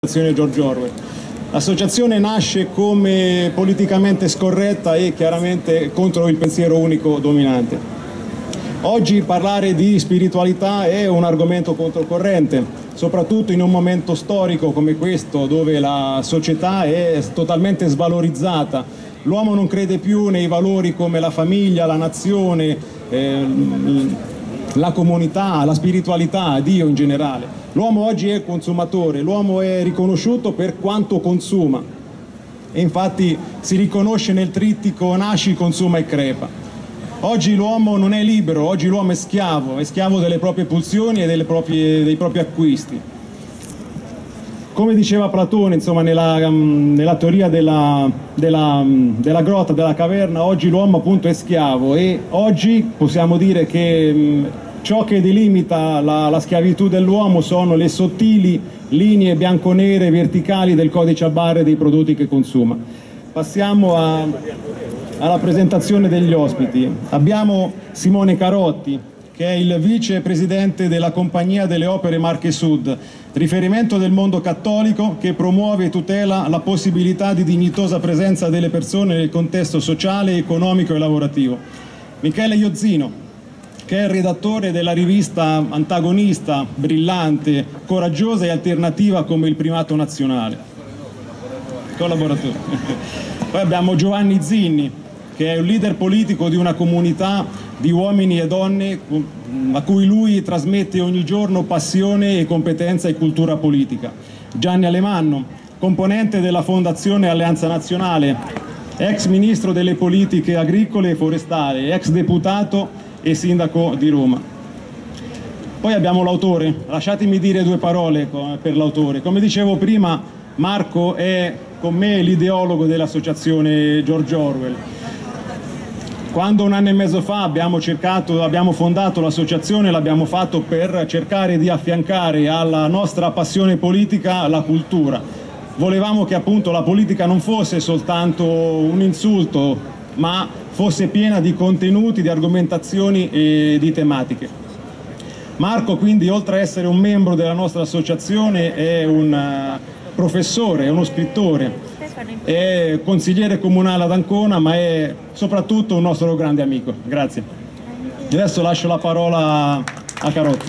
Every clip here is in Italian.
George Orwell. L'associazione nasce come politicamente scorretta e chiaramente contro il pensiero unico dominante. Oggi parlare di spiritualità è un argomento controcorrente, soprattutto in un momento storico come questo, dove la società è totalmente svalorizzata. L'uomo non crede più nei valori come la famiglia, la nazione, la comunità, la spiritualità, Dio in generale. L'uomo oggi è consumatore, l'uomo è riconosciuto per quanto consuma e infatti si riconosce nel trittico nasci, consuma e crepa. Oggi l'uomo non è libero, oggi l'uomo è schiavo delle proprie pulsioni e dei propri acquisti. Come diceva Platone, insomma, nella teoria della grotta, della caverna, oggi l'uomo appunto è schiavo e oggi possiamo dire che ciò che delimita la schiavitù dell'uomo sono le sottili linee bianco-nere verticali del codice a barre dei prodotti che consuma. Passiamo alla presentazione degli ospiti. Abbiamo Simone Carotti, che è il vicepresidente della Compagnia delle Opere Marche Sud, riferimento del mondo cattolico che promuove e tutela la possibilità di dignitosa presenza delle persone nel contesto sociale, economico e lavorativo. Michele Iozzino, che è il redattore della rivista antagonista, brillante, coraggiosa e alternativa come Il Primato Nazionale. Collaboratore. Poi abbiamo Giovanni Zinni, che è un leader politico di una comunità di uomini e donne a cui lui trasmette ogni giorno passione e competenza e cultura politica. Gianni Alemanno, componente della Fondazione Alleanza Nazionale, ex ministro delle politiche agricole e forestali, ex deputato e sindaco di Roma. Poi abbiamo l'autore, lasciatemi dire due parole per l'autore. Come dicevo prima, Marco è con me l'ideologo dell'associazione George Orwell. Quando un anno e mezzo fa abbiamo fondato l'associazione, l'abbiamo fatto per cercare di affiancare alla nostra passione politica la cultura. Volevamo che appunto la politica non fosse soltanto un insulto, ma fosse piena di contenuti, di argomentazioni e di tematiche. Marco quindi, oltre a essere un membro della nostra associazione, è un professore, è uno scrittore, è consigliere comunale ad Ancona, ma è soprattutto un nostro grande amico. Grazie. E adesso lascio la parola a Carotti.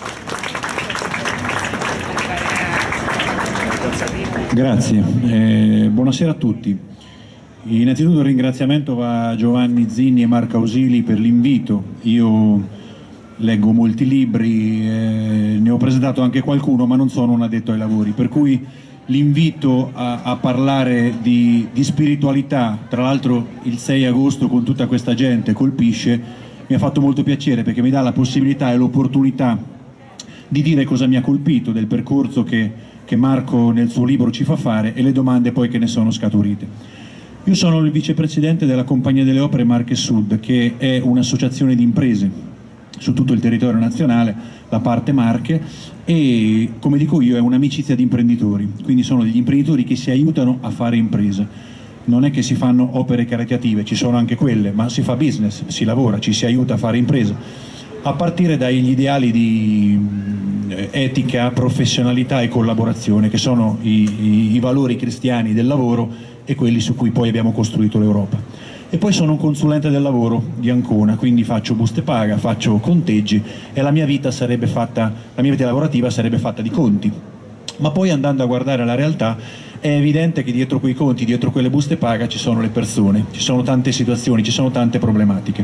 Grazie, buonasera a tutti. Innanzitutto un ringraziamento va a Giovanni Zinni e Marco Ausili per l'invito. Io leggo molti libri, ne ho presentato anche qualcuno, ma non sono un addetto ai lavori, per cui l'invito a parlare di spiritualità, tra l'altro il 6 agosto con tutta questa gente, colpisce, mi ha fatto molto piacere perché mi dà la possibilità e l'opportunità di dire cosa mi ha colpito del percorso che Marco nel suo libro ci fa fare e le domande poi che ne sono scaturite. Io sono il vicepresidente della Compagnia delle Opere Marche Sud, che è un'associazione di imprese su tutto il territorio nazionale, la parte Marche, e come dico io è un'amicizia di imprenditori, quindi sono degli imprenditori che si aiutano a fare impresa. Non è che si fanno opere caritative, ci sono anche quelle, ma si fa business, si lavora, ci si aiuta a fare impresa, a partire dagli ideali di etica, professionalità e collaborazione, che sono i valori cristiani del lavoro e quelli su cui poi abbiamo costruito l'Europa. E poi sono un consulente del lavoro di Ancona, quindi faccio buste paga, faccio conteggi e la mia vita lavorativa sarebbe fatta di conti. Ma poi andando a guardare la realtà è evidente che dietro quei conti, dietro quelle buste paga ci sono le persone, ci sono tante situazioni, ci sono tante problematiche.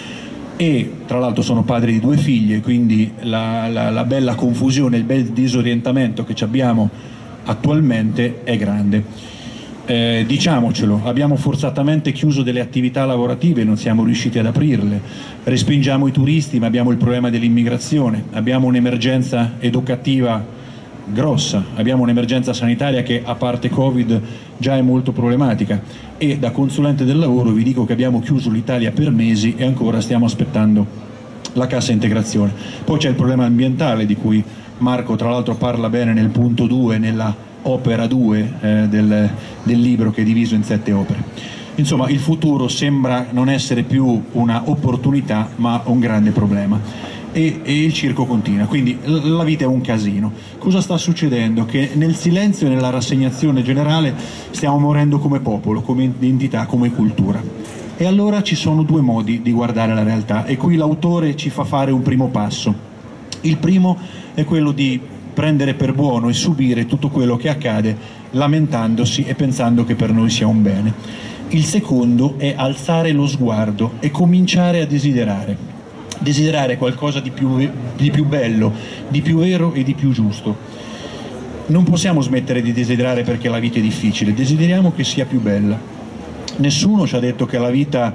E tra l'altro sono padre di 2 figlie, quindi la bella confusione, il bel disorientamento che abbiamo attualmente è grande. Diciamocelo, abbiamo forzatamente chiuso delle attività lavorative, non siamo riusciti ad aprirle, respingiamo i turisti ma abbiamo il problema dell'immigrazione, abbiamo un'emergenza educativa grossa, abbiamo un'emergenza sanitaria che a parte Covid già è molto problematica e da consulente del lavoro vi dico che abbiamo chiuso l'Italia per mesi e ancora stiamo aspettando la cassa integrazione. Poi c'è il problema ambientale di cui Marco tra l'altro parla bene nel punto 2, nella opera 2 del libro che è diviso in 7 opere. Insomma, il futuro sembra non essere più una opportunità ma un grande problema. e il circo continua, quindi la vita è un casino. Cosa sta succedendo? Che nel silenzio e nella rassegnazione generale stiamo morendo come popolo, come identità, come cultura. E allora ci sono due modi di guardare la realtà, e qui l'autore ci fa fare un primo passo. Il primo è quello di prendere per buono e subire tutto quello che accade lamentandosi e pensando che per noi sia un bene. Il secondo è alzare lo sguardo e cominciare a desiderare qualcosa di più bello, di più vero e di più giusto. Non possiamo smettere di desiderare perché la vita è difficile, desideriamo che sia più bella. Nessuno ci ha detto che la vita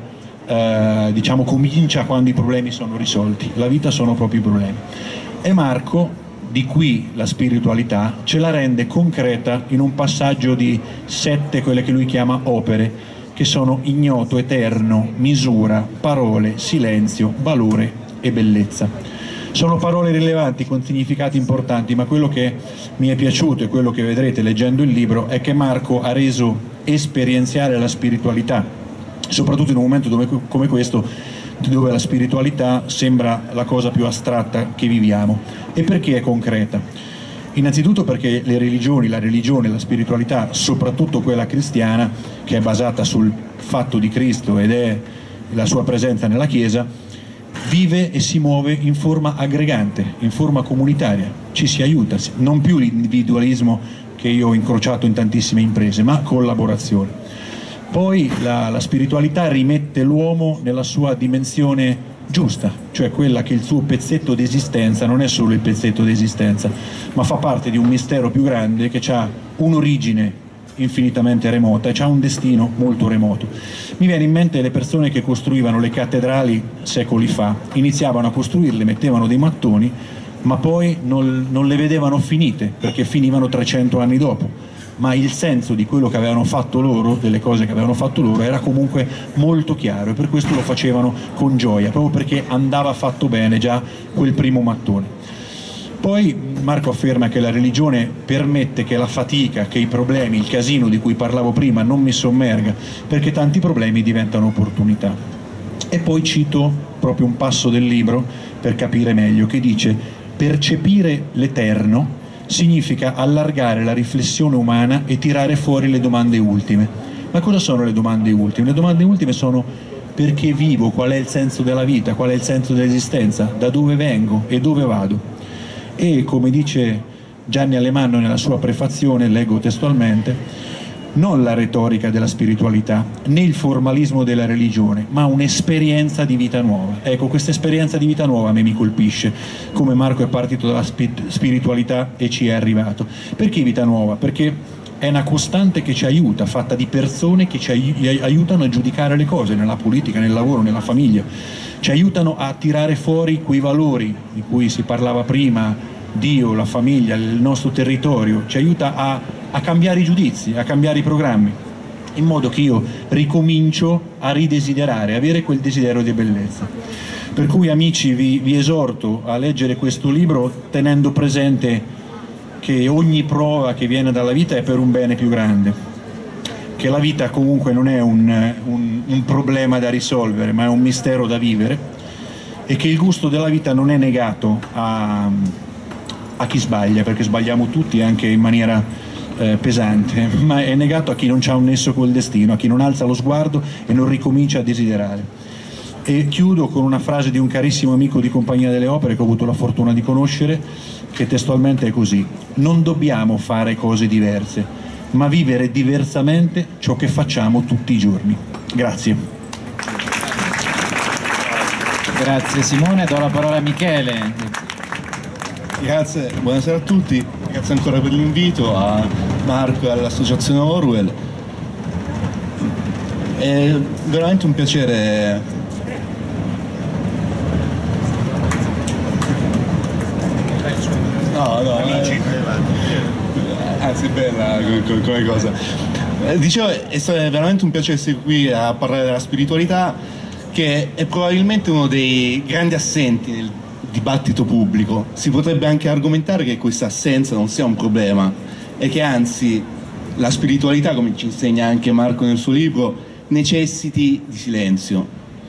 comincia quando i problemi sono risolti, la vita sono proprio i problemi. E Marco, di qui la spiritualità, ce la rende concreta in un passaggio di 7, quelle che lui chiama opere, che sono ignoto, eterno, misura, parole, silenzio, valore e bellezza. Sono parole rilevanti con significati importanti, ma quello che mi è piaciuto e quello che vedrete leggendo il libro è che Marco ha reso esperienziale la spiritualità, soprattutto in un momento come questo, dove la spiritualità sembra la cosa più astratta che viviamo. E perché è concreta? Innanzitutto perché la religione, la spiritualità, soprattutto quella cristiana, che è basata sul fatto di Cristo ed è la sua presenza nella Chiesa, vive e si muove in forma aggregante, in forma comunitaria, ci si aiuta, non più l'individualismo che io ho incrociato in tantissime imprese, ma collaborazione. Poi la spiritualità rimette l'uomo nella sua dimensione giusta, cioè quella che il suo pezzetto di esistenza non è solo il pezzetto di esistenza, ma fa parte di un mistero più grande che ha un'origine infinitamente remota e ha un destino molto remoto. Mi viene in mente le persone che costruivano le cattedrali secoli fa, iniziavano a costruirle, mettevano dei mattoni, ma poi non le vedevano finite, perché finivano 300 anni dopo. Ma il senso di quello che avevano fatto loro, delle cose che avevano fatto loro, era comunque molto chiaro, e per questo lo facevano con gioia, proprio perché andava fatto bene già quel primo mattone. Poi Marco afferma che la religione permette che la fatica, che i problemi, il casino di cui parlavo prima non mi sommerga, perché tanti problemi diventano opportunità. E poi cito proprio un passo del libro per capire meglio, che dice: percepire l'eterno significa allargare la riflessione umana e tirare fuori le domande ultime. Ma cosa sono le domande ultime? Le domande ultime sono: perché vivo? Qual è il senso della vita? Qual è il senso dell'esistenza? Da dove vengo e dove vado? E come dice Gianni Alemanno nella sua prefazione, leggo testualmente: non la retorica della spiritualità né il formalismo della religione, ma un'esperienza di vita nuova. Ecco, questa esperienza di vita nuova a me mi colpisce, come Marco è partito dalla spiritualità e ci è arrivato. Perché vita nuova? Perché è una costante che ci aiuta, fatta di persone che ci aiutano a giudicare le cose, nella politica, nel lavoro, nella famiglia, ci aiutano a tirare fuori quei valori di cui si parlava prima, Dio, la famiglia, il nostro territorio, ci aiuta a cambiare i giudizi, a cambiare i programmi, in modo che io ricomincio a ridesiderare, avere quel desiderio di bellezza. Per cui, amici, vi esorto a leggere questo libro tenendo presente che ogni prova che viene dalla vita è per un bene più grande, che la vita comunque non è un problema da risolvere, ma è un mistero da vivere, e che il gusto della vita non è negato a chi sbaglia, perché sbagliamo tutti anche in maniera pesante, ma è negato a chi non ha un nesso col destino, a chi non alza lo sguardo e non ricomincia a desiderare. E chiudo con una frase di un carissimo amico di Compagnia delle Opere che ho avuto la fortuna di conoscere, che testualmente è così: non dobbiamo fare cose diverse, ma vivere diversamente ciò che facciamo tutti i giorni. Grazie. Grazie Simone, do la parola a Michele. Grazie, buonasera a tutti, grazie ancora per l'invito, a Marco e all'associazione Orwell. È veramente un piacere anzi bella come cosa. Dicevo, è veramente un piacere essere qui a parlare della spiritualità, che è probabilmente uno dei grandi assenti nel dibattito pubblico. Si potrebbe anche argomentare che questa assenza non sia un problema e che anzi la spiritualità, come ci insegna anche Marco nel suo libro, necessiti di silenzio.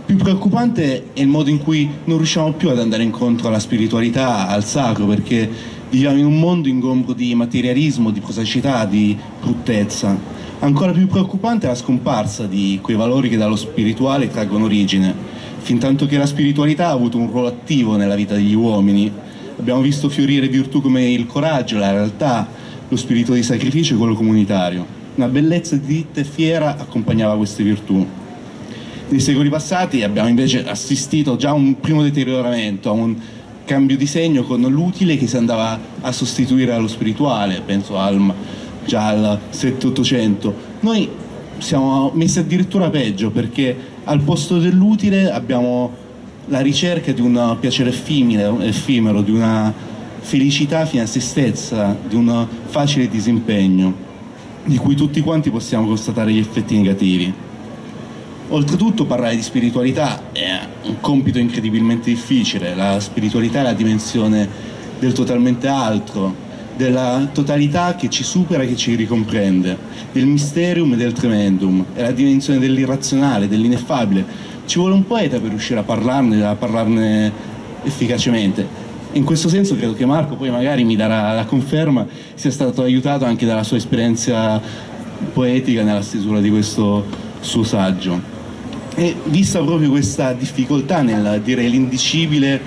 Più preoccupante è il modo in cui non riusciamo più ad andare incontro alla spiritualità, al sacro, perché viviamo in un mondo ingombro di materialismo, di prosaicità, di bruttezza. Ancora più preoccupante è la scomparsa di quei valori che dallo spirituale traggono origine. Fintanto che la spiritualità ha avuto un ruolo attivo nella vita degli uomini, abbiamo visto fiorire virtù come il coraggio, la realtà, lo spirito di sacrificio e quello comunitario. Una bellezza dritta e fiera accompagnava queste virtù. Nei secoli passati abbiamo invece assistito già a un primo deterioramento, a un cambio di segno con l'utile che si andava a sostituire allo spirituale, penso già al 7-800. Noi siamo messi addirittura peggio, perché al posto dell'utile abbiamo la ricerca di un piacere effimero, di una felicità fine a se stessa, di un facile disimpegno, di cui tutti quanti possiamo constatare gli effetti negativi. Oltretutto parlare di spiritualità è un compito incredibilmente difficile. La spiritualità è la dimensione del totalmente altro, della totalità che ci supera, che ci ricomprende, del mysterium e del tremendum, è la dimensione dell'irrazionale, dell'ineffabile. Ci vuole un poeta per riuscire a parlarne efficacemente. In questo senso credo che Marco poi magari mi darà la conferma, sia stato aiutato anche dalla sua esperienza poetica nella stesura di questo suo saggio. E vista proprio questa difficoltà nel dire l'indicibile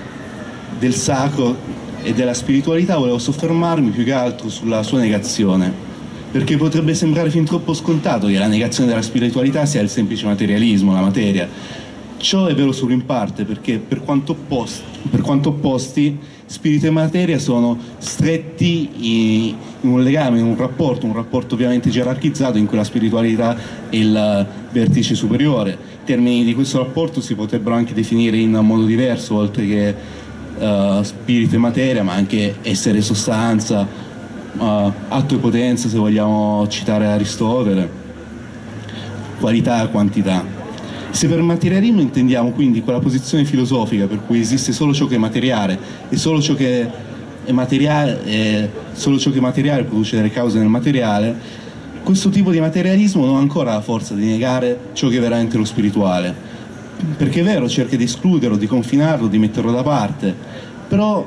del sacro e della spiritualità, volevo soffermarmi più che altro sulla sua negazione, perché potrebbe sembrare fin troppo scontato che la negazione della spiritualità sia il semplice materialismo, la materia. Ciò è vero solo in parte, perché per quanto opposti, spirito e materia sono stretti in un legame, in un rapporto ovviamente gerarchizzato, in cui la spiritualità è il vertice superiore. I termini di questo rapporto si potrebbero anche definire in modo diverso, oltre che spirito e materia, ma anche essere e sostanza, atto e potenza, se vogliamo citare Aristotele, qualità e quantità. Se per materialismo intendiamo quindi quella posizione filosofica per cui esiste solo ciò che è materiale e solo ciò che è materiale, produce delle cause nel materiale, questo tipo di materialismo non ha ancora la forza di negare ciò che è veramente lo spirituale, perché è vero, cerca di escluderlo, di confinarlo, di metterlo da parte, però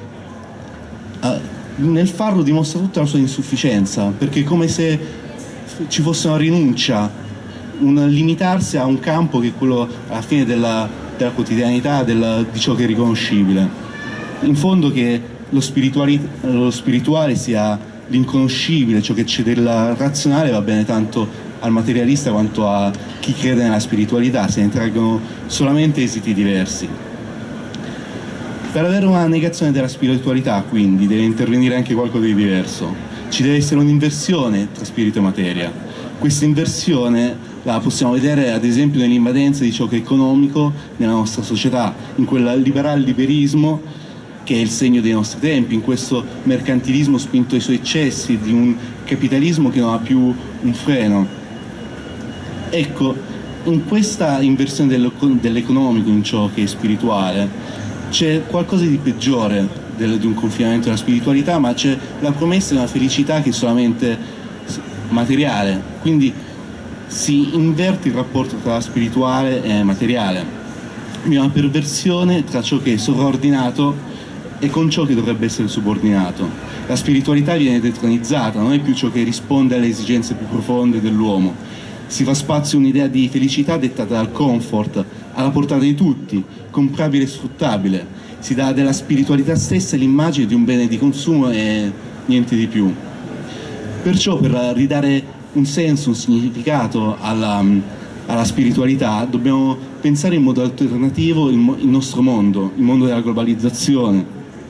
nel farlo dimostra tutta la sua insufficienza, perché è come se ci fosse una rinuncia, un limitarsi a un campo che è quello alla fine della quotidianità, di ciò che è riconoscibile. In fondo che lo spirituale sia l'inconoscibile, ciò che c'è del razionale va bene tanto al materialista quanto a chi crede nella spiritualità, se ne traggono solamente esiti diversi. Per avere una negazione della spiritualità, quindi, deve intervenire anche qualcosa di diverso. Ci deve essere un'inversione tra spirito e materia. Questa inversione la possiamo vedere ad esempio nell'invadenza di ciò che è economico nella nostra società, in quel liberismo che è il segno dei nostri tempi, in questo mercantilismo spinto ai suoi eccessi, di un capitalismo che non ha più un freno. Ecco, in questa inversione dell'economico in ciò che è spirituale c'è qualcosa di peggiore di un confinamento della spiritualità, ma c'è la promessa di una felicità che è solamente materiale, quindi si inverte il rapporto tra spirituale e materiale, una perversione tra ciò che è sovraordinato e con ciò che dovrebbe essere subordinato. La spiritualità viene detronizzata, non è più ciò che risponde alle esigenze più profonde dell'uomo. Si fa spazio a un'idea di felicità dettata dal comfort, alla portata di tutti, comprabile e sfruttabile. Si dà della spiritualità stessa l'immagine di un bene di consumo e niente di più. Perciò, per ridare un senso, un significato alla spiritualità, dobbiamo pensare in modo alternativo il nostro mondo, il mondo della globalizzazione,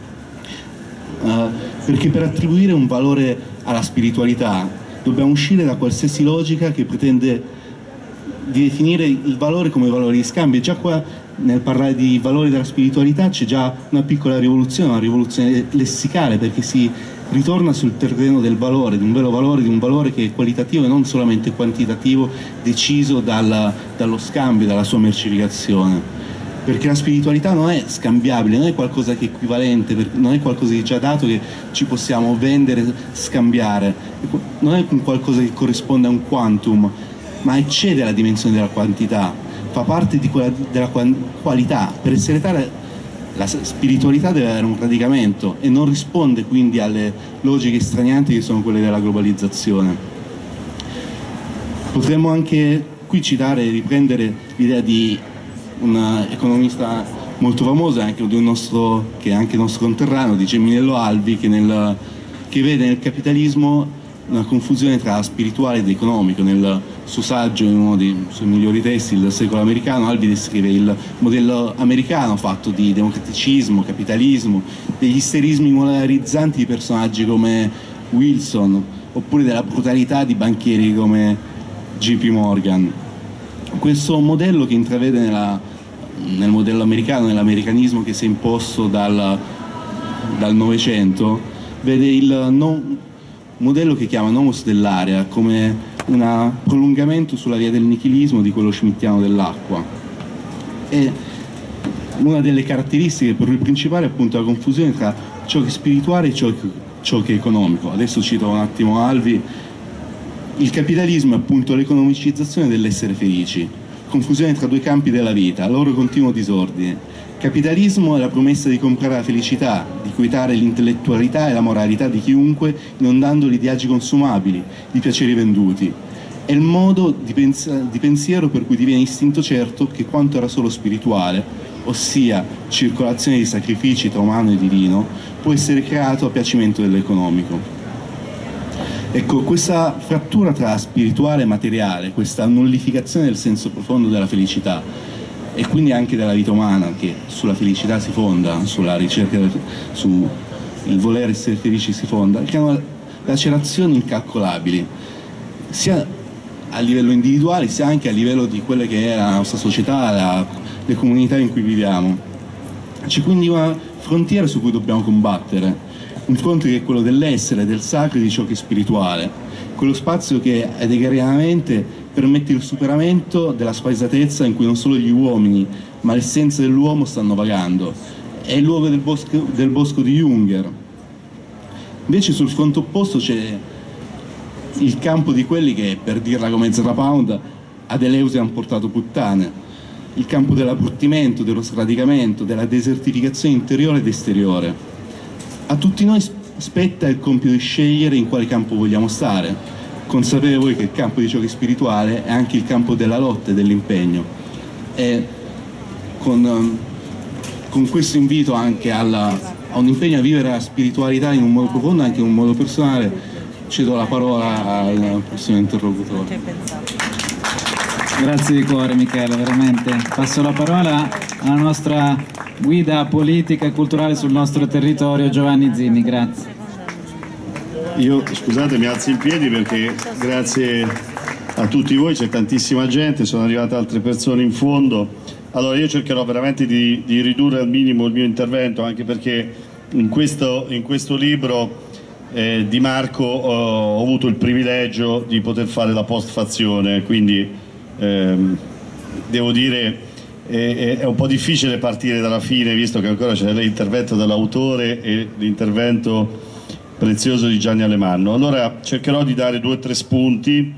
perché per attribuire un valore alla spiritualità dobbiamo uscire da qualsiasi logica che pretende di definire il valore come valore di scambio. E già qua nel parlare di valori della spiritualità c'è già una piccola rivoluzione, una rivoluzione lessicale, perché si ritorna sul terreno del valore, di un vero valore, di un valore che è qualitativo e non solamente quantitativo, deciso dallo scambio, dalla sua mercificazione. Perché la spiritualità non è scambiabile, non è qualcosa che è equivalente, non è qualcosa di già dato che ci possiamo vendere, scambiare, non è qualcosa che corrisponde a un quantum, ma eccede la dimensione della quantità. fa parte della qualità. Per essere tale, la spiritualità deve avere un radicamento e non risponde quindi alle logiche stranianti che sono quelle della globalizzazione. Potremmo anche qui citare e riprendere l'idea di un economista molto famoso, che è anche nostro conterraneo, di Geminello Alvi, che vede nel capitalismo una confusione tra spirituale ed economico. Nel suo saggio, in uno dei suoi migliori testi, Il secolo americano, Alvi descrive il modello americano fatto di democraticismo, capitalismo, degli isterismi moralizzanti di personaggi come Wilson, oppure della brutalità di banchieri come JP Morgan. Questo modello che intravede nel modello americano, nell'americanismo che si è imposto dal Novecento, vede il modello che chiama nomos dell'area come un prolungamento sulla via del nichilismo di quello schmittiano dell'acqua. E una delle caratteristiche per lui principali è appunto la confusione tra ciò che è spirituale e ciò che è economico. Adesso cito un attimo Alvi: il capitalismo è appunto l'economicizzazione dell'essere felici, confusione tra due campi della vita, loro continuo disordine. Capitalismo è la promessa di comprare la felicità, di quietare l'intellettualità e la moralità di chiunque, inondandoli di agi consumabili, di piaceri venduti. È il modo di pensiero per cui diviene istinto certo che quanto era solo spirituale, ossia circolazione di sacrifici tra umano e divino, può essere creato a piacimento dell'economico. Ecco, questa frattura tra spirituale e materiale, questa nullificazione del senso profondo della felicità e quindi anche della vita umana, che sulla felicità si fonda, sulla ricerca, sul voler essere felici si fonda, creano lacerazioni incalcolabili, sia a livello individuale sia anche a livello di quelle che è la nostra società, le comunità in cui viviamo. C'è quindi una frontiera su cui dobbiamo combattere, un fronte che è quello dell'essere, del sacro e di ciò che è spirituale, quello spazio che edegariamente permette il superamento della spaesatezza in cui non solo gli uomini ma l'essenza dell'uomo stanno vagando. È il luogo del bosco di Junger. Invece sul fronte opposto c'è il campo di quelli che, per dirla come Zara Pound, ad Eleusi hanno portato puttane, il campo dell'abbruttimento, dello sradicamento, della desertificazione interiore ed esteriore. A tutti noi spetta il compito di scegliere in quale campo vogliamo stare, consapevoli che il campo di ciò che è spirituale è anche il campo della lotta e dell'impegno. E con questo invito anche a un impegno a vivere la spiritualità in un modo profondo, anche in un modo personale, cedo la parola al prossimo interlocutore. Grazie di cuore Michele, veramente. Passo la parola alla nostra guida politica e culturale sul nostro territorio, Giovanni Zinni, grazie. Io, scusate, mi alzo in piedi perché grazie a tutti voi, c'è tantissima gente, sono arrivate altre persone in fondo. Allora io cercherò veramente di ridurre al minimo il mio intervento, anche perché in questo libro di Marco ho avuto il privilegio di poter fare la postfazione, quindi devo dire è un po' difficile partire dalla fine, visto che ancora c'è l'intervento dell'autore e l'intervento prezioso di Gianni Alemanno. Allora cercherò di dare 2 o 3 spunti,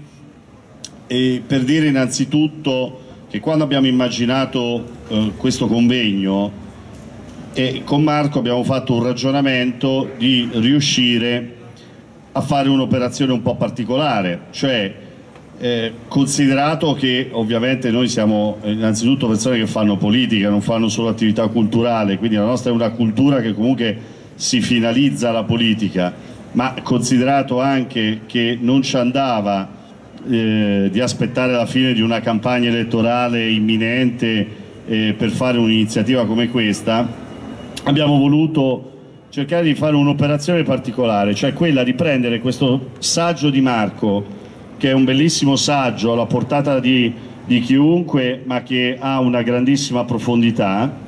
e per dire innanzitutto che quando abbiamo immaginato questo convegno con Marco abbiamo fatto un ragionamento di riuscire a fare un'operazione un po' particolare, cioè considerato che ovviamente noi siamo innanzitutto persone che fanno politica, non fanno solo attività culturale, quindi la nostra è una cultura che comunque si finalizza alla politica, ma considerato anche che non ci andava di aspettare la fine di una campagna elettorale imminente per fare un'iniziativa come questa, abbiamo voluto cercare di fare un'operazione particolare, cioè quella di prendere questo saggio di Marco, che è un bellissimo saggio alla portata di chiunque, ma che ha una grandissima profondità,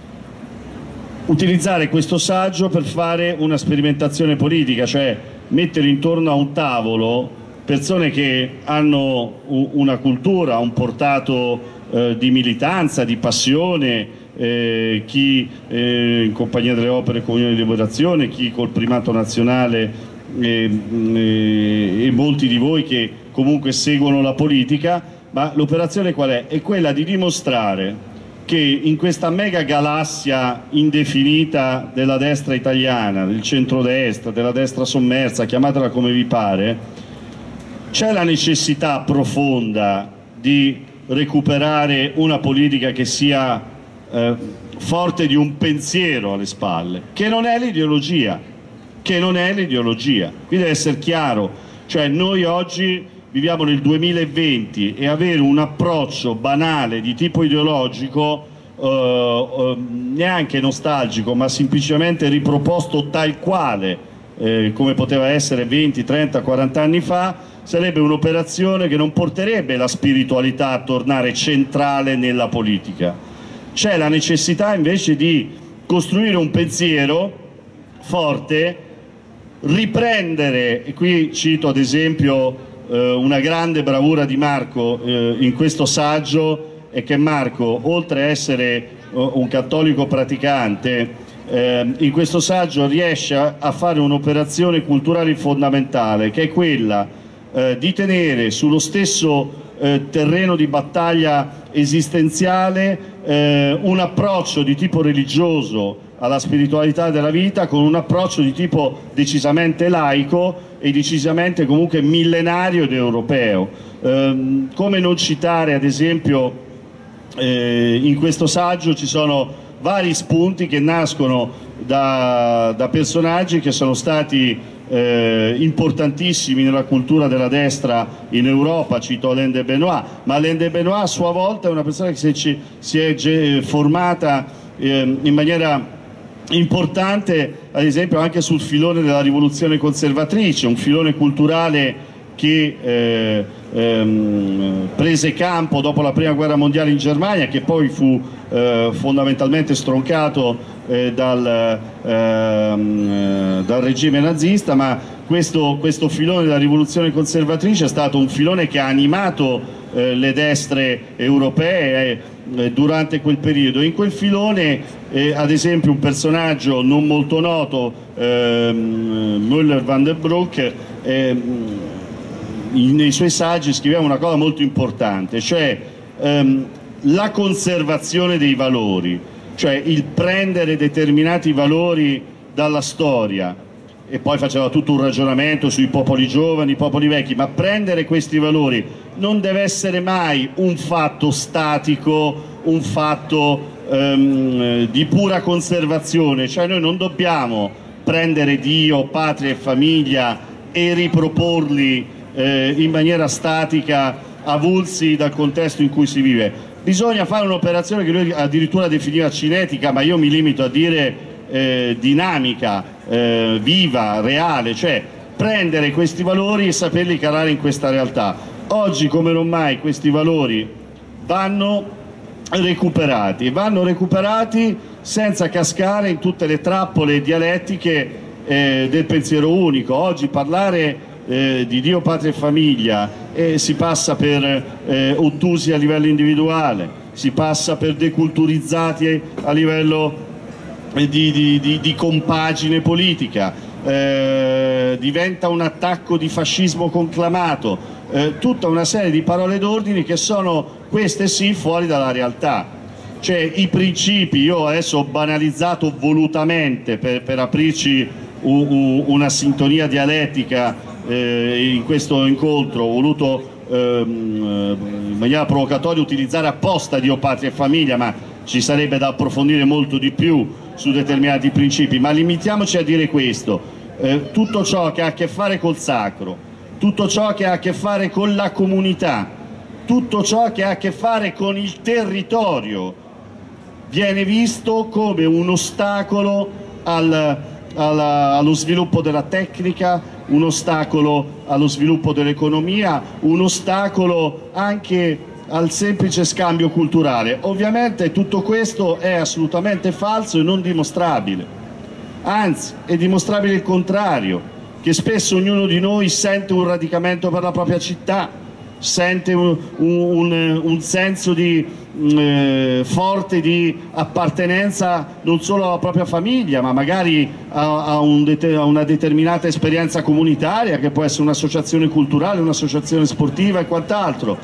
utilizzare questo saggio per fare una sperimentazione politica, cioè mettere intorno a un tavolo persone che hanno una cultura, un portato di militanza, di passione, chi in Compagnia delle Opere Comunione di Liberazione, chi col primato nazionale e molti di voi che comunque seguono la politica, ma l'operazione qual è? È quella di dimostrare che in questa mega galassia indefinita della destra italiana, del centrodestra, della destra sommersa, chiamatela come vi pare, c'è la necessità profonda di recuperare una politica che sia forte di un pensiero alle spalle, che non è l'ideologia, qui deve essere chiaro, cioè noi oggi viviamo nel 2020 e avere un approccio banale di tipo ideologico, neanche nostalgico, ma semplicemente riproposto tal quale, come poteva essere 20, 30, 40 anni fa, sarebbe un'operazione che non porterebbe la spiritualità a tornare centrale nella politica. C'è la necessità invece di costruire un pensiero forte, riprendere, e qui cito ad esempio una grande bravura di Marco in questo saggio, è che Marco, oltre a essere un cattolico praticante, in questo saggio riesce a fare un'operazione culturale fondamentale, che è quella di tenere sullo stesso terreno di battaglia esistenziale un approccio di tipo religioso alla spiritualità della vita con un approccio di tipo decisamente laico e decisamente comunque millenario ed europeo. Come non citare ad esempio in questo saggio ci sono vari spunti che nascono da personaggi che sono stati importantissimi nella cultura della destra in Europa. Cito Alain de Benoist, ma Alain de Benoist a sua volta è una persona che si è formata in maniera importante ad esempio anche sul filone della rivoluzione conservatrice, un filone culturale che prese campo dopo la prima guerra mondiale in Germania, che poi fu fondamentalmente stroncato dal regime nazista, ma questo filone della rivoluzione conservatrice è stato un filone che ha animato le destre europee durante quel periodo. In quel filone ad esempio un personaggio non molto noto, Müller van der Broek, nei suoi saggi scriveva una cosa molto importante, cioè la conservazione dei valori, cioè il prendere determinati valori dalla storia, e poi faceva tutto un ragionamento sui popoli giovani, i popoli vecchi, ma prendere questi valori non deve essere mai un fatto statico, un fatto di pura conservazione, cioè noi non dobbiamo prendere Dio, patria e famiglia e riproporli in maniera statica, avulsi dal contesto in cui si vive. Bisogna fare un'operazione che lui addirittura definiva cinetica, ma io mi limito a dire dinamica, viva, reale, cioè prendere questi valori e saperli calare in questa realtà. Oggi come non mai questi valori vanno recuperati senza cascare in tutte le trappole dialettiche del pensiero unico. Oggi parlare di Dio, patria e famiglia si passa per ottusi a livello individuale, si passa per deculturizzati a livello di compagine politica, diventa un attacco di fascismo conclamato, tutta una serie di parole d'ordine che sono, queste sì, fuori dalla realtà. Cioè i principi, io adesso ho banalizzato volutamente per aprirci una sintonia dialettica in questo incontro, ho voluto in maniera provocatoria utilizzare apposta Dio, patria e famiglia, ma ci sarebbe da approfondire molto di più su determinati principi, ma limitiamoci a dire questo: tutto ciò che ha a che fare col sacro, tutto ciò che ha a che fare con la comunità, tutto ciò che ha a che fare con il territorio viene visto come un ostacolo allo sviluppo della tecnica, un ostacolo allo sviluppo dell'economia, un ostacolo anche al semplice scambio culturale. Ovviamente tutto questo è assolutamente falso e non dimostrabile, anzi è dimostrabile il contrario, che spesso ognuno di noi sente un radicamento per la propria città, sente un senso forte di appartenenza non solo alla propria famiglia, ma magari a una determinata esperienza comunitaria, che può essere un'associazione culturale, un'associazione sportiva e quant'altro.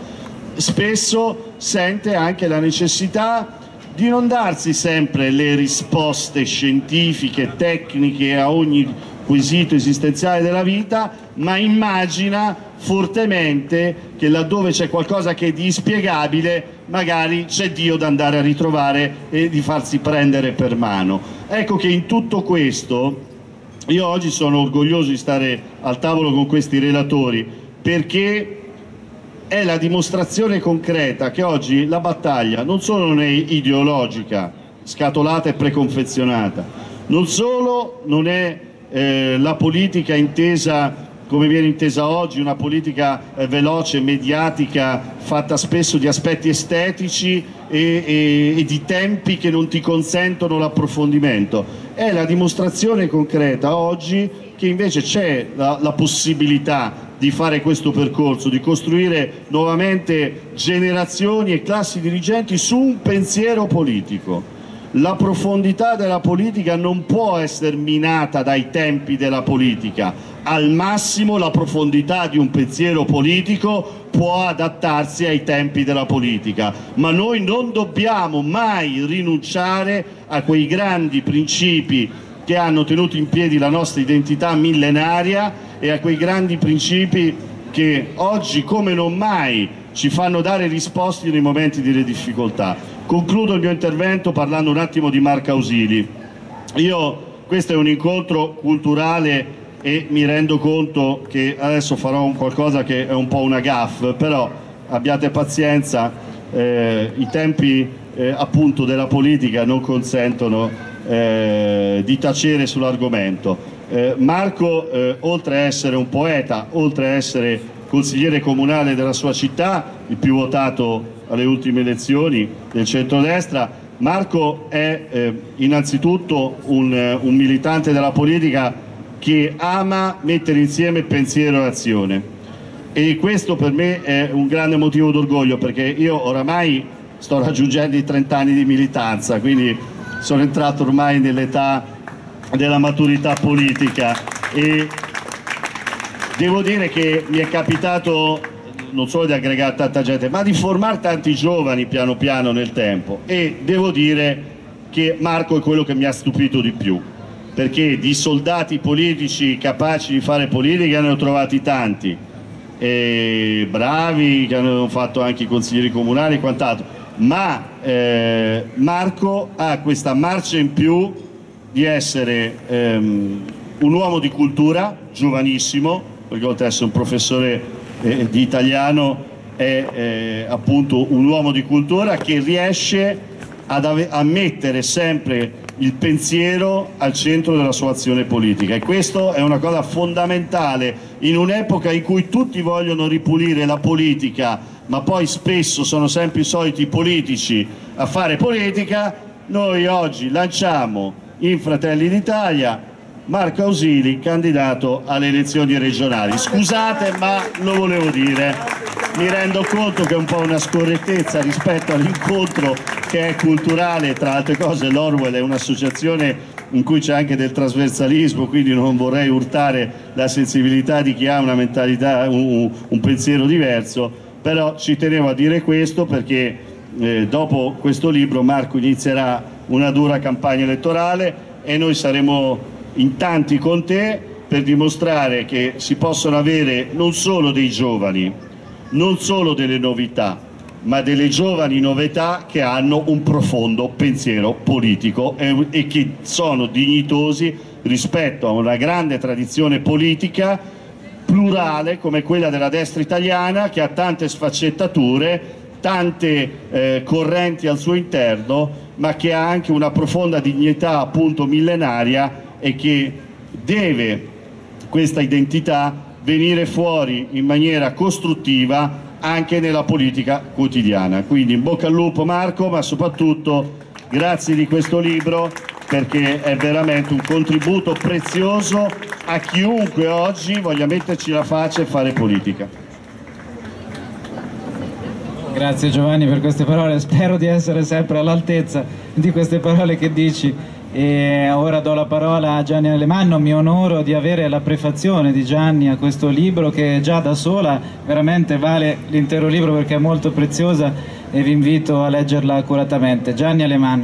spesso sente anche la necessità di non darsi sempre le risposte scientifiche, tecniche a ogni quesito esistenziale della vita, ma immagina fortemente che laddove c'è qualcosa che è di inspiegabile, magari c'è Dio da andare a ritrovare e di farsi prendere per mano. Ecco che in tutto questo io oggi sono orgoglioso di stare al tavolo con questi relatori, perché è la dimostrazione concreta che oggi la battaglia non solo non è ideologica, scatolata e preconfezionata, non solo non è la politica intesa come viene intesa oggi, una politica veloce, mediatica, fatta spesso di aspetti estetici e di tempi che non ti consentono l'approfondimento. È la dimostrazione concreta oggi che invece c'è la possibilità di fare questo percorso, di costruire nuovamente generazioni e classi dirigenti su un pensiero politico. La profondità della politica non può essere minata dai tempi della politica. Al massimo la profondità di un pensiero politico può adattarsi ai tempi della politica, ma noi non dobbiamo mai rinunciare a quei grandi principi che hanno tenuto in piedi la nostra identità millenaria e a quei grandi principi che oggi come non mai ci fanno dare risposte nei momenti delle difficoltà. Concludo il mio intervento parlando un attimo di Marco Ausili. Questo è un incontro culturale e mi rendo conto che adesso farò qualcosa che è un po' una gaffe, però abbiate pazienza, i tempi appunto della politica non consentono di tacere sull'argomento. Marco, oltre a essere un poeta, oltre a essere consigliere comunale della sua città, il più votato alle ultime elezioni del centrodestra, Marco è innanzitutto un militante della politica che ama mettere insieme pensiero e azione, e questo per me è un grande motivo d'orgoglio, perché io oramai sto raggiungendo i 30 anni di militanza, quindi sono entrato ormai nell'età della maturità politica e devo dire che mi è capitato non solo di aggregare tanta gente, ma di formare tanti giovani piano piano nel tempo, e devo dire che Marco è quello che mi ha stupito di più, perché di soldati politici capaci di fare politica ne ho trovati tanti, e bravi, che hanno fatto anche i consiglieri comunali e quant'altro, ma Marco ha questa marcia in più di essere un uomo di cultura, giovanissimo, perché oltre ad essere un professore di italiano è appunto un uomo di cultura che riesce a mettere sempre il pensiero al centro della sua azione politica, e questo è una cosa fondamentale in un'epoca in cui tutti vogliono ripulire la politica, ma poi spesso sono sempre i soliti politici a fare politica. Noi oggi lanciamo in Fratelli d'Italia Marco Ausili, candidato alle elezioni regionali. Scusate, ma lo volevo dire. Mi rendo conto che è un po' una scorrettezza rispetto all'incontro che è culturale. Tra altre cose l'Orwell è un'associazione in cui c'è anche del trasversalismo, quindi non vorrei urtare la sensibilità di chi ha una mentalità, un pensiero diverso, però ci tenevo a dire questo perché dopo questo libro Marco inizierà una dura campagna elettorale e noi saremo in tanti con te per dimostrare che si possono avere non solo dei giovani, non solo delle novità, ma delle giovani novità che hanno un profondo pensiero politico e che sono dignitosi rispetto a una grande tradizione politica plurale come quella della destra italiana, che ha tante sfaccettature, tante correnti al suo interno, ma che ha anche una profonda dignità appunto millenaria, e che deve questa identità venire fuori in maniera costruttiva anche nella politica quotidiana. Quindi in bocca al lupo Marco, ma soprattutto grazie di questo libro, perché è veramente un contributo prezioso a chiunque oggi voglia metterci la faccia e fare politica. Grazie Giovanni per queste parole, spero di essere sempre all'altezza di queste parole che dici E ora do la parola a Gianni Alemanno. Mi onoro di avere la prefazione di Gianni a questo libro, che già da sola veramente vale l'intero libro perché è molto preziosa, e vi invito a leggerla accuratamente. Gianni Alemanno.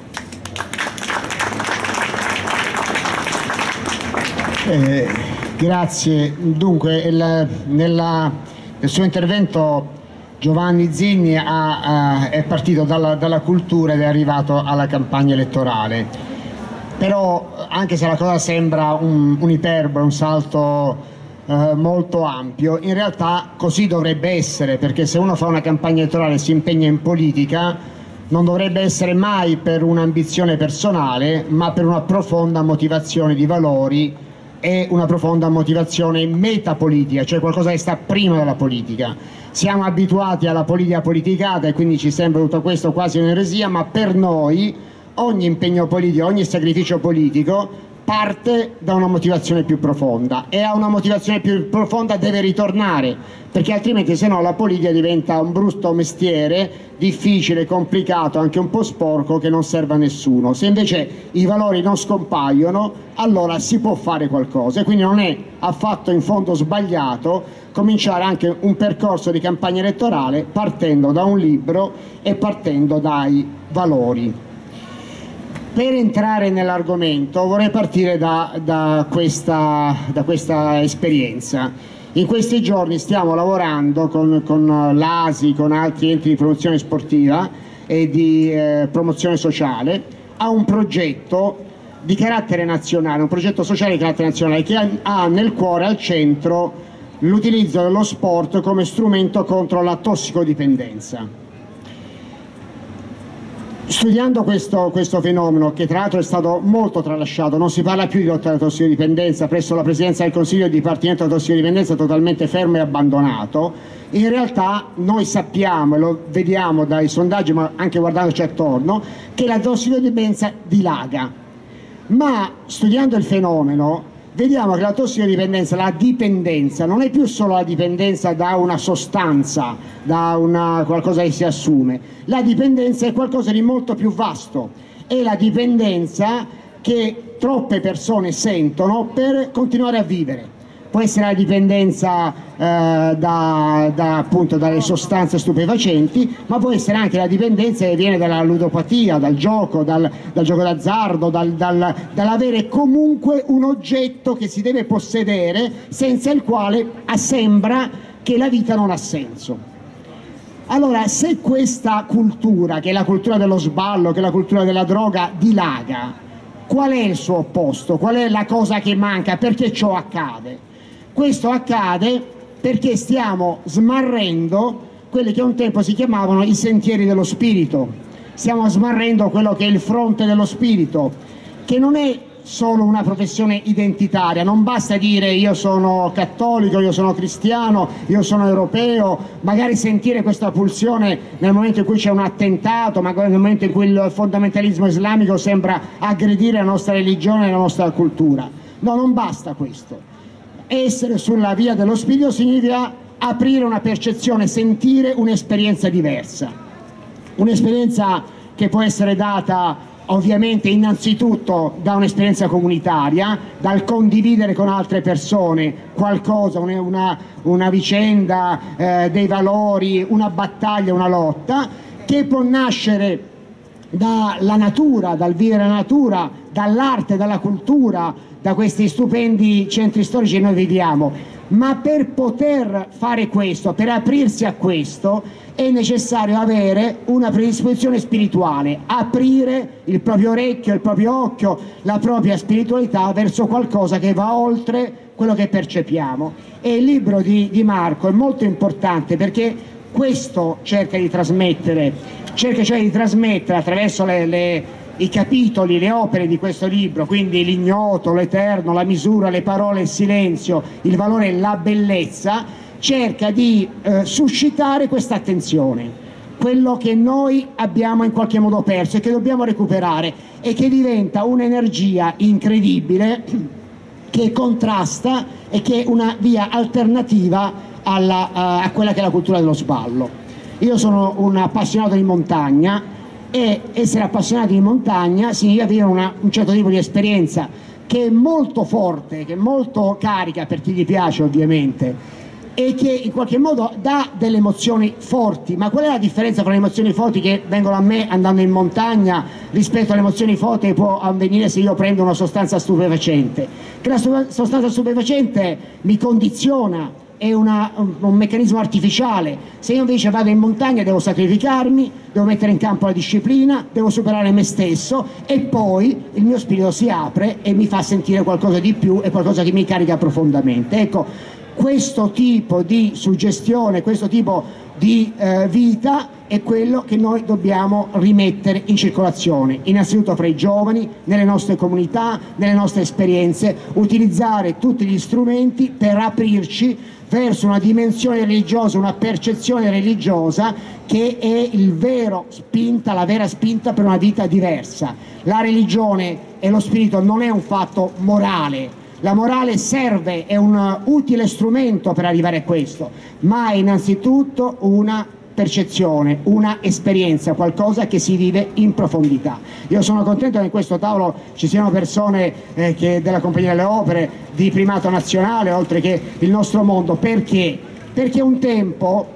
Grazie. Dunque, nel suo intervento Giovanni Zinni è partito dalla cultura ed è arrivato alla campagna elettorale. Però, anche se la cosa sembra un'iperbole, un salto molto ampio, in realtà così dovrebbe essere, perché se uno fa una campagna elettorale e si impegna in politica, non dovrebbe essere mai per un'ambizione personale, ma per una profonda motivazione di valori e una profonda motivazione metapolitica, cioè qualcosa che sta prima della politica. Siamo abituati alla politica politicata e quindi ci sembra tutto questo quasi un'eresia, ma per noi ogni impegno politico, ogni sacrificio politico parte da una motivazione più profonda, e a una motivazione più profonda deve ritornare, perché altrimenti se no la politica diventa un brutto mestiere, difficile, complicato, anche un po' sporco, che non serve a nessuno. Se invece i valori non scompaiono, allora si può fare qualcosa, e quindi non è affatto in fondo sbagliato cominciare anche un percorso di campagna elettorale partendo da un libro e partendo dai valori. Per entrare nell'argomento vorrei partire da questa esperienza. In questi giorni stiamo lavorando con l'ASI, con altri enti di promozione sportiva e di promozione sociale, a un progetto di carattere nazionale, un progetto sociale di carattere nazionale che ha nel cuore, al centro, l'utilizzo dello sport come strumento contro la tossicodipendenza. Studiando questo fenomeno, che tra l'altro è stato molto tralasciato, non si parla più di lotta alla tossicodipendenza, presso la Presidenza del Consiglio del Dipartimento della tossicodipendenza è totalmente fermo e abbandonato. In realtà noi sappiamo, e lo vediamo dai sondaggi, ma anche guardandoci attorno, che la tossicodipendenza dilaga. Ma studiando il fenomeno vediamo che la tossicodipendenza, la dipendenza, non è più solo la dipendenza da una sostanza, da qualcosa che si assume. La dipendenza è qualcosa di molto più vasto, è la dipendenza che troppe persone sentono per continuare a vivere. Può essere la dipendenza appunto dalle sostanze stupefacenti, ma può essere anche la dipendenza che viene dalla ludopatia, dal gioco, dal gioco d'azzardo, dall'avere comunque un oggetto che si deve possedere, senza il quale sembra che la vita non ha senso. Allora, se questa cultura, che è la cultura dello sballo, che è la cultura della droga, dilaga, qual è il suo opposto? Qual è la cosa che manca? Perché ciò accade? Questo accade perché stiamo smarrendo quelli che un tempo si chiamavano i sentieri dello spirito. Stiamo smarrendo quello che è il fronte dello spirito, che non è solo una professione identitaria. Non basta dire io sono cattolico, io sono cristiano, io sono europeo, magari sentire questa pulsione nel momento in cui c'è un attentato, magari nel momento in cui il fondamentalismo islamico sembra aggredire la nostra religione e la nostra cultura. No, non basta questo. Essere sulla via dello spirito significa aprire una percezione, sentire un'esperienza diversa, un'esperienza che può essere data ovviamente innanzitutto da un'esperienza comunitaria, dal condividere con altre persone qualcosa, una vicenda, dei valori, una battaglia, una lotta, che può nascere dalla natura, dal vivere la natura, dall'arte, dalla cultura, da questi stupendi centri storici che noi viviamo. Ma per poter fare questo, per aprirsi a questo, è necessario avere una predisposizione spirituale, aprire il proprio orecchio, il proprio occhio, la propria spiritualità verso qualcosa che va oltre quello che percepiamo. E il libro di Marco è molto importante perché questo cerca di trasmettere, cioè di trasmettere attraverso i capitoli, le opere di questo libro, quindi l'ignoto, l'eterno, la misura, le parole, il silenzio, il valore e la bellezza, cerca di suscitare questa attenzione, quello che noi abbiamo in qualche modo perso e che dobbiamo recuperare, e che diventa un'energia incredibile che contrasta e che è una via alternativa a quella che è la cultura dello sballo. Io sono un appassionato di montagna e essere appassionati di montagna significa avere un certo tipo di esperienza che è molto forte, che è molto carica per chi gli piace ovviamente, e che in qualche modo dà delle emozioni forti. Ma qual è la differenza tra le emozioni forti che vengono a me andando in montagna rispetto alle emozioni forti che può avvenire se io prendo una sostanza stupefacente? Che la sostanza stupefacente mi condiziona, è un meccanismo artificiale. Se io invece vado in montagna devo sacrificarmi, devo mettere in campo la disciplina, devo superare me stesso, e poi il mio spirito si apre e mi fa sentire qualcosa di più e qualcosa che mi carica profondamente. Ecco, questo tipo di suggestione, questo tipo di vita è quello che noi dobbiamo rimettere in circolazione, innanzitutto fra i giovani, nelle nostre comunità, nelle nostre esperienze, utilizzare tutti gli strumenti per aprirci verso una dimensione religiosa, una percezione religiosa che è la vera spinta per una vita diversa. La religione e lo spirito non è un fatto morale. La morale serve, è un utile strumento per arrivare a questo, ma è innanzitutto una percezione, una esperienza, qualcosa che si vive in profondità. Io sono contento che in questo tavolo ci siano persone della Compagnia delle Opere di primato nazionale, oltre che il nostro mondo. Perché? Perché un tempo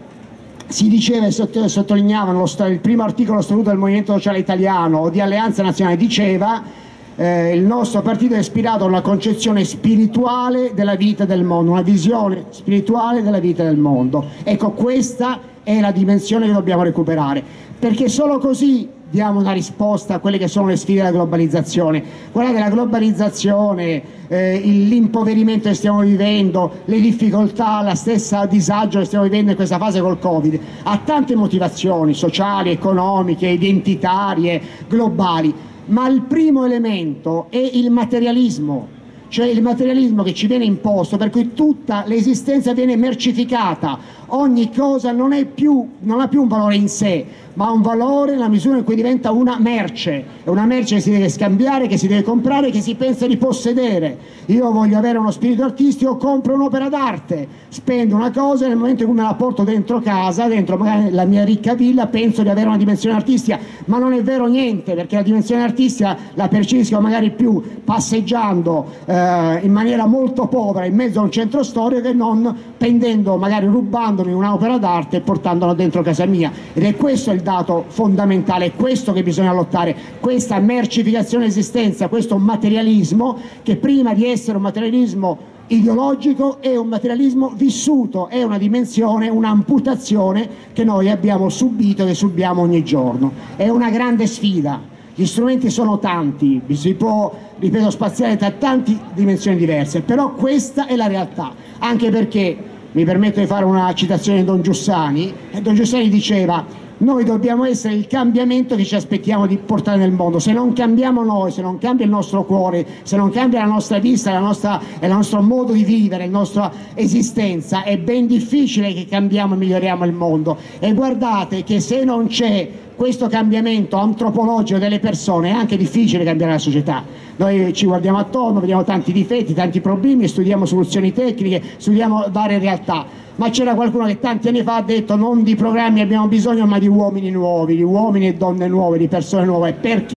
si diceva e sottolineavano, il primo articolo dello Statuto del Movimento Sociale Italiano o di Alleanza Nazionale diceva: il nostro partito è ispirato a una concezione spirituale della vita del mondo, una visione spirituale della vita del mondo. Ecco, questa è la dimensione che dobbiamo recuperare, perché solo così diamo una risposta a quelle che sono le sfide della globalizzazione. Guardate, la globalizzazione, l'impoverimento che stiamo vivendo, le difficoltà, la stessa disagio che stiamo vivendo in questa fase col Covid, ha tante motivazioni sociali, economiche, identitarie, globali. Ma il primo elemento è il materialismo, cioè il materialismo che ci viene imposto, per cui tutta l'esistenza viene mercificata, ogni cosa non ha più un valore in sé, ma ha un valore nella misura in cui diventa una merce, è una merce che si deve scambiare, che si deve comprare, che si pensa di possedere. Io voglio avere uno spirito artistico, compro un'opera d'arte, spendo una cosa e nel momento in cui me la porto dentro casa, dentro magari la mia ricca villa, penso di avere una dimensione artistica, ma non è vero niente, perché la dimensione artistica la percepisco magari più passeggiando in maniera molto povera in mezzo a un centro storico, che non prendendo, magari rubandomi un'opera d'arte e portandola dentro casa mia. Ed è questo il dato fondamentale, è questo che bisogna lottare, questa mercificazione dell'esistenza, questo materialismo che prima di essere un materialismo ideologico è un materialismo vissuto, è una dimensione, un'amputazione che noi abbiamo subito e che subiamo ogni giorno. È una grande sfida, gli strumenti sono tanti, si può, ripeto, spaziare tra tante dimensioni diverse, però questa è la realtà, anche perché mi permetto di fare una citazione di Don Giussani, e Don Giussani diceva: noi dobbiamo essere il cambiamento che ci aspettiamo di portare nel mondo. Se non cambiamo noi, se non cambia il nostro cuore, se non cambia la nostra vista, il nostro modo di vivere, la nostra esistenza, è ben difficile che cambiamo e miglioriamo il mondo. E guardate che se non c'è questo cambiamento antropologico delle persone è anche difficile cambiare la società. Noi ci guardiamo attorno, vediamo tanti difetti, tanti problemi, studiamo soluzioni tecniche, studiamo varie realtà, ma c'era qualcuno che tanti anni fa ha detto: non di programmi abbiamo bisogno, ma di uomini nuovi, di uomini e donne nuove, di persone nuove. Perché?